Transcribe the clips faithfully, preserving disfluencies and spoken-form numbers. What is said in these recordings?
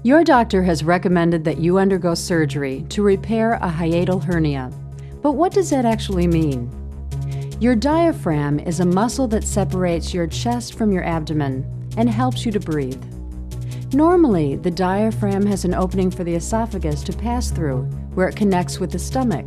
Your doctor has recommended that you undergo surgery to repair a hiatal hernia. But what does that actually mean? Your diaphragm is a muscle that separates your chest from your abdomen and helps you to breathe. Normally, the diaphragm has an opening for the esophagus to pass through, where it connects with the stomach.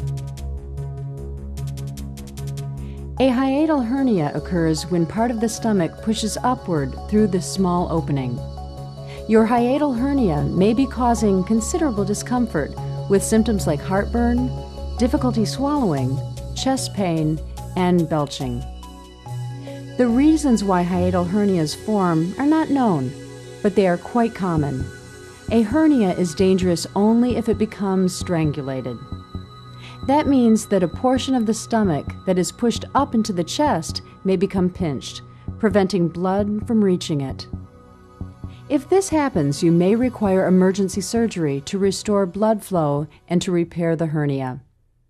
A hiatal hernia occurs when part of the stomach pushes upward through this small opening. Your hiatal hernia may be causing considerable discomfort with symptoms like heartburn, difficulty swallowing, chest pain, and belching. The reasons why hiatal hernias form are not known, but they are quite common. A hernia is dangerous only if it becomes strangulated. That means that a portion of the stomach that is pushed up into the chest may become pinched, preventing blood from reaching it. If this happens, you may require emergency surgery to restore blood flow and to repair the hernia.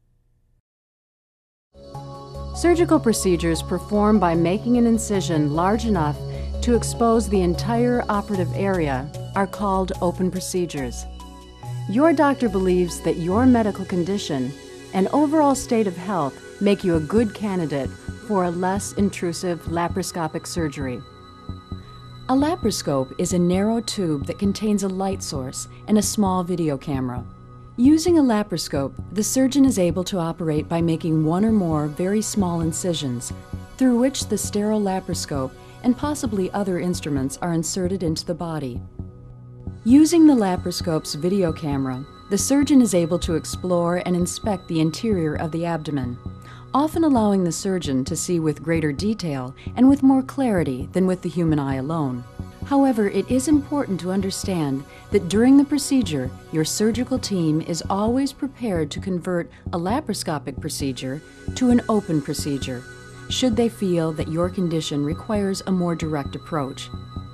Surgical procedures performed by making an incision large enough to expose the entire operative area are called open procedures. Your doctor believes that your medical condition and overall state of health make you a good candidate for a less intrusive laparoscopic surgery. A laparoscope is a narrow tube that contains a light source and a small video camera. Using a laparoscope, the surgeon is able to operate by making one or more very small incisions, through which the sterile laparoscope and possibly other instruments are inserted into the body. Using the laparoscope's video camera, the surgeon is able to explore and inspect the interior of the abdomen, often allowing the surgeon to see with greater detail and with more clarity than with the human eye alone. However, it is important to understand that during the procedure, your surgical team is always prepared to convert a laparoscopic procedure to an open procedure, should they feel that your condition requires a more direct approach.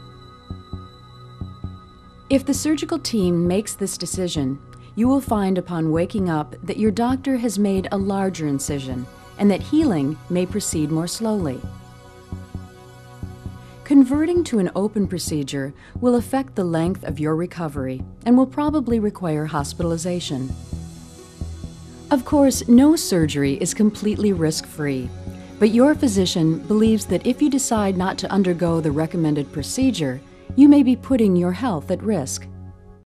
If the surgical team makes this decision, you will find upon waking up that your doctor has made a larger incision and that healing may proceed more slowly. Converting to an open procedure will affect the length of your recovery and will probably require hospitalization. Of course, no surgery is completely risk-free, but your physician believes that if you decide not to undergo the recommended procedure, you may be putting your health at risk.